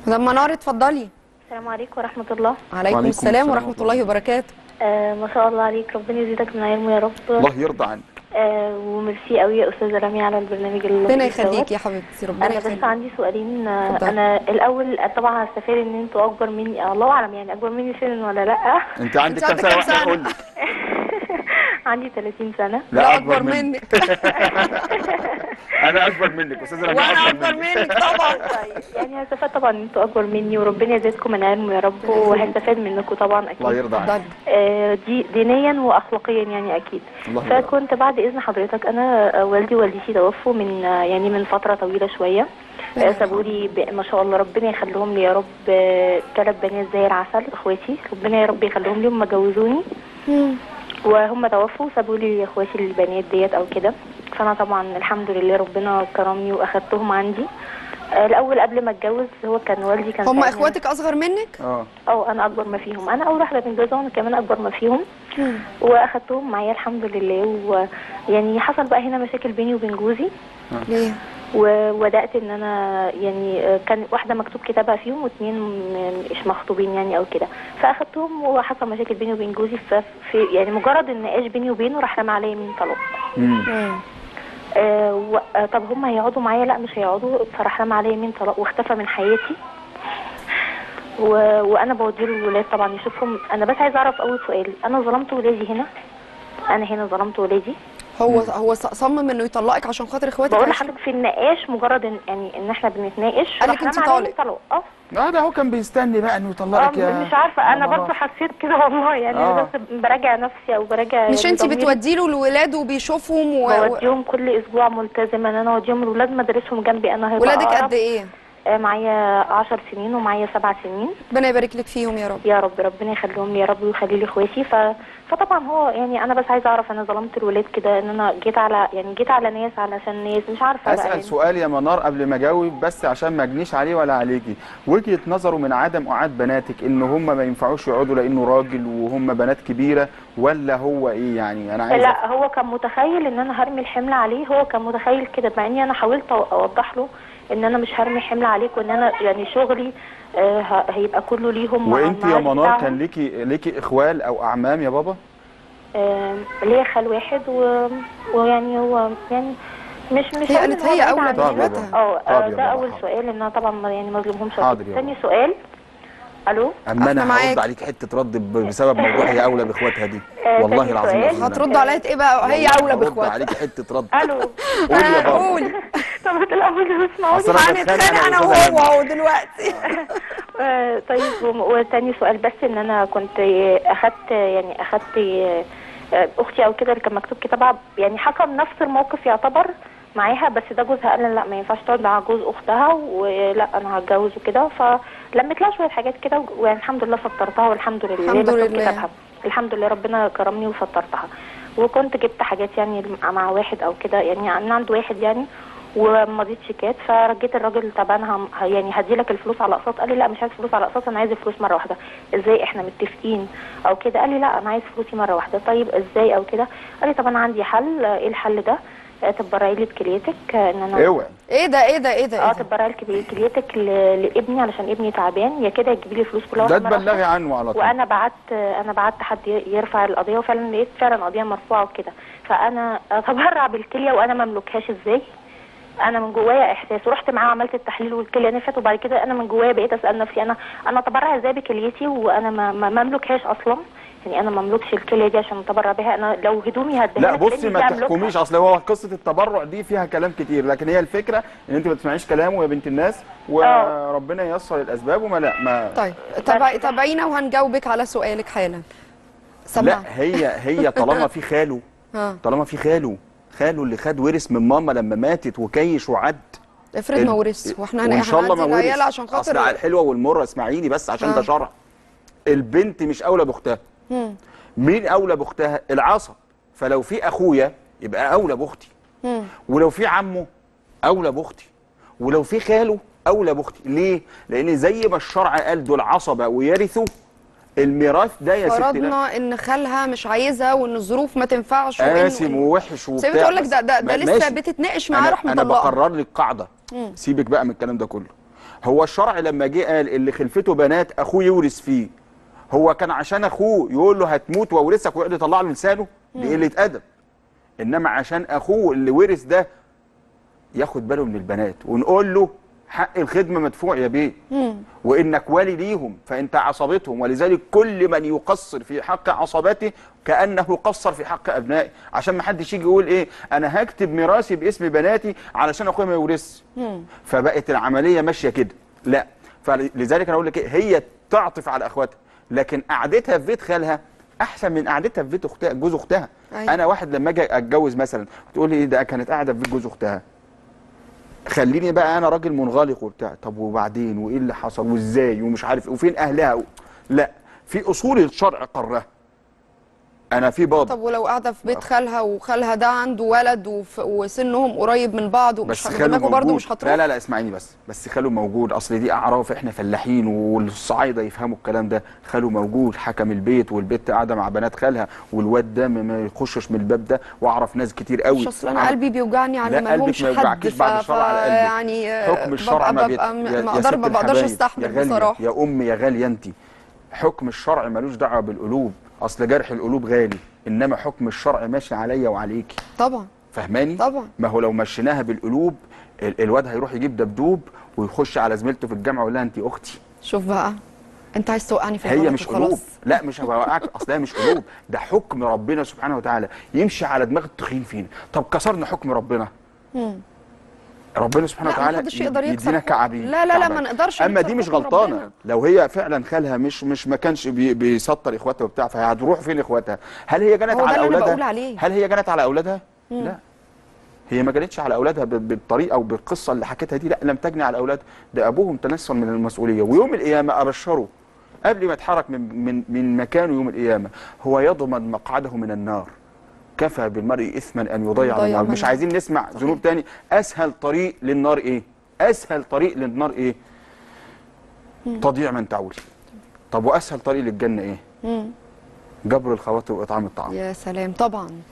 مدام منار اتفضلي. السلام عليكم ورحمة الله. عليكم السلام ورحمة الله وبركاته. ما شاء الله عليك، ربنا يزيدك من علمه يا رب. الله يرضى عنك. وميرسي قوي يا استاذه رامي على البرنامج اللي ربنا يخليكي يا حبيبتي، ربنا يخليكي. انا بس عندي سؤالين. انا الاول طبعا هستفاد ان انتوا اكبر مني، الله اعلم يعني اكبر مني سنا ولا لا. انت عندك كام سنه واحنا نقول؟ عندي 30 سنه. لا اكبر منك. انا اكبر منك استاذه رامي. وانا اكبر منك طبعا. طيب يعني هستفاد طبعا ان انتوا اكبر مني، وربنا يزيدكم من علمه يا رب، وهستفاد منكم طبعا اكيد. الله يرضى عنك. دي دينيا واخلاقيا يعني اكيد. فكنت بعد اذن حضرتك، انا والدي ووالدتي توفوا من فتره طويله شويه. سابوا لي ما شاء الله ربنا يخليهم لي يا رب 3 بنات زي العسل، اخواتي ربنا يا رب يخليهم لي. هم جوزوني وهم توفوا، سابوا لي اخواتي البنات ديت او كده. فانا طبعا الحمد لله ربنا كرمني واخدتهم عندي. الاول قبل ما اتجوز هو كان والدي كان هم اخواتك اصغر منك؟ انا اكبر ما فيهم، انا اول واحده متجوزه وانا كمان اكبر ما فيهم. واخدتهم معايا الحمد لله. ويعني حصل بقى هنا مشاكل بيني وبين جوزي. ليه؟ وبدات ان انا يعني كان واحده مكتوب كتابها فيهم واثنين مش مخطوبين يعني او كده. فاخدتهم وحصل مشاكل بيني وبين جوزي. في يعني مجرد النقاش بيني وبينه راح رمى عليا يمين طلاق. طب هم هيقعدوا معايا؟ لا مش هيقعدوا. فراح رمى عليا يمين طلاق واختفى من حياتي. وانا بوديه للولاد طبعا يشوفهم. انا بس عايزه اعرف اول سؤال، انا ظلمت ولادي هنا؟ انا هنا ظلمت ولادي؟ هو صمم انه يطلقك عشان خاطر اخواتك؟ بقول لحضرتك في النقاش، مجرد ان احنا بنتناقش قال لك انت طالق. ده هو كان بيستني بقى انه يطلقك. مش عارفه، انا برضه حسيت كده والله يعني. بس براجع نفسي او براجع. مش انت بتودي له الولاد وبيشوفهم بوديهم كل اسبوع ملتزمه ان انا اوديهم الولاد مدارسهم جنبي. انا هيبقى ولادك قد ايه؟ معايا 10 سنين ومعايا 7 سنين. ربنا يبارك لك فيهم يا رب. يا رب، ربنا يخليهم لي يا رب ويخلي لي اخواتي. فطبعا هو يعني انا بس عايزه اعرف، انا ظلمت الولاد كده ان انا جيت على ناس علشان ناس مش عارفه اسال بقى سؤال يا منار قبل ما اجاوب، بس عشان ما اجنيش عليه ولا عليكي. وجهه نظره من عدم قعاد بناتك ان هم ما ينفعوش يقعدوا لانه راجل وهم بنات كبيره، ولا هو ايه يعني؟ انا عايز لا هو كان متخيل ان انا هرمي الحمل عليه. هو كان متخيل كده، مع اني انا حاولت اوضح له ان انا مش هرمي حمل عليك، وان انا يعني شغلي هيبقى كله ليهم. وانت يا منار كان ليكي اخوال او اعمام يا بابا؟ ليا خال واحد ويعني هو يعني مش هي قالت هي اولى باخواتها. ده اول سؤال، ان انا طبعا يعني ما اظلمهمش. ثاني سؤال، الو. اما انا هرد عليك حته رد بسبب موضوع هي اولى باخواتها دي. والله العظيم هترد عليا ايه بقى؟ هي اولى باخواتها. هرد عليك حته رد. الو. قولي يا بابا. قولي. طب الاول اسمعوني. هنتخانق انا وهو دلوقتي. طيب وتاني سؤال، بس ان انا كنت اخدت اختي او كده اللي كان مكتوب كتابها، يعني حكم نفس الموقف يعتبر معاها، بس ده جوزها قال لا ما ينفعش تقعد مع جوز اختها، ولا انا هتجوز وكده. فلمت لها شويه حاجات كده، ويعني الحمد لله فطرتها والحمد لله. الحمد لله. الحمد لله ربنا كرمني وفطرتها. وكنت جبت حاجات يعني مع واحد او كده، يعني انا عند واحد يعني، ومضيت شيكات. فرجيت الراجل، طب انا يعني هدي لك الفلوس على اقساط. قال لي لا مش عايز فلوس على اقساط، انا عايز الفلوس مره واحده. ازاي؟ احنا متفقين او كده. قال لي لا انا عايز فلوسي مره واحده. طيب ازاي او كده؟ قال لي طب انا عندي حل. ايه الحل ده؟ تبرعي لي بكليتك. ان انا اوعي. ايه ده؟ تبرعي لي كليتك لابني علشان ابني تعبان، يا كده تجيبي لي فلوس كلها. ده تبلغي عنه على طول. وانا بعت حد يرفع القضيه، وفعلا لقيت فعلا قضيه مرفوعه وكده. فانا اتبرع بالكليه وانا ما املكهاش ازاي؟ انا من جوايا احساس، ورحت معاه عملت التحليل والكليه نفت. وبعد كده انا من جوايا بقيت اسال نفسي، انا اتبرع ازاي بكليتي وانا ما املكهاش اصلا؟ يعني انا ما املكش الكليه دي عشان اتبرع بيها. انا لو هدومي هديها. لا بصي ما تحكميش، اصل هو قصه التبرع دي فيها كلام كتير، لكن هي الفكره ان انت ما تسمعيش كلامه يا بنت الناس، وربنا ييسر الاسباب وما لا ما. طيب تابعينا وهنجاوبك على سؤالك حالا. لا هي طالما في خاله، طالما في خاله اللي خد ورث من ماما لما ماتت وكيش وعد. افرض ما ورث، واحنا وان شاء الله ما ورث عشان خاطر اصل على الحلوه والمره. اسمعيني بس عشان ده شرع. البنت مش اولى باختها. مين اولى باختها؟ العصب. فلو في اخويا يبقى اولى باختي، ولو في عمه اولى باختي، ولو في خاله اولى باختي. ليه؟ لان زي ما الشرع قال دول عصبه ويرثوا الميراث ده يا ستي. فرضنا ان خالها مش عايزها وان الظروف ما تنفعش قاسم ووحش وبتاع. سيبك تقول لك ده لسه بتتناقش معاه راح مطلقها. انا بقرر لك قاعده. سيبك بقى من الكلام ده كله. هو الشرع لما جه قال اللي خلفته بنات اخوه يورث فيه، هو كان عشان اخوه يقول له هتموت واورثك ويقعد يطلع له لسانه؟ دي قله ادب. انما عشان اخوه اللي ورث ده ياخد باله من البنات، ونقول له حق الخدمه مدفوع يا بيه، وانك والي ليهم فانت عصبتهم، ولذلك كل من يقصر في حق عصبته كانه قصر في حق ابنائه، عشان ما حدش يجي يقول ايه انا هكتب ميراثي باسم بناتي علشان اخويا ما يورثش. فبقت العمليه ماشيه كده. لا، فلذلك انا اقول لك ايه، هي تعطف على اخواتها، لكن قعدتها في بيت خالها احسن من قعدتها في بيت اختها جوز اختها. أيوة. انا واحد لما اجي اتجوز مثلا تقول لي ايه ده كانت قاعده في بيت جوز اختها، خليني بقى انا راجل منغلق وبتاع، طب وبعدين وايه اللي حصل وازاي ومش عارف وفين اهلها لا، في اصول الشرع قرها. انا في بابا. طب ولو قاعده في بيت خالها وخالها ده عنده ولد وسنهم قريب من بعض بس ومش خاله برضه مش هتروح؟ لا اسمعيني بس خاله موجود، اصل دي اعراف، احنا فلاحين والصعايده يفهموا الكلام ده. خاله موجود حكم البيت، والبيت قاعده مع بنات خالها، والواد ده ما يخشش من الباب ده، واعرف ناس كتير قوي. مش اصل انا قلبي بيوجعني على ما لهمش حد، بعد الشرع على قلبك. يعني حكم الشرع ما بقدرش استحمل بصراحه. يا امي يا غاليه انت، حكم الشرع ملوش دعوه بالقلوب، اصل جرح القلوب غالي، انما حكم الشرع ماشي عليا وعليكي. طبعا. فهماني؟ طبعا. ما هو لو مشيناها بالقلوب الواد هيروح يجيب دبدوب ويخش على زميلته في الجامعه ويقول لها انت اختي. شوف بقى انت عايز توقعني في هي مش قلوب. لا مش هوقعك، اصلها مش قلوب، ده حكم ربنا سبحانه وتعالى يمشي على دماغ التخين فينا. طب كسرنا حكم ربنا، ربنا سبحانه وتعالى يدينا كعبين. لا ما نقدرش. اما دي مش غلطانه، لو هي فعلا خالها مش ما كانش بيسطر اخواتها وبتاع، فهتروح فين اخواتها؟ هل هي جنت على اولادها؟ هل هي جنت على اولادها؟ لا، هي ما جنتش على اولادها بالطريقه وبالقصه اللي حكيتها دي، لا لم تجني على اولادها، ده ابوهم تنصل من المسؤوليه، ويوم القيامه ابشره قبل ما يتحرك من مكانه يوم القيامه هو يضمن مقعده من النار. كفى بالمرء اثما ان يضيع النار. مش عايزين نسمع ذنوب تاني. اسهل طريق للنار ايه؟ اسهل طريق للنار ايه؟ تضييع من تعول. طب واسهل طريق للجنه ايه؟ جبر الخواطر واطعام الطعام. يا سلام. طبعا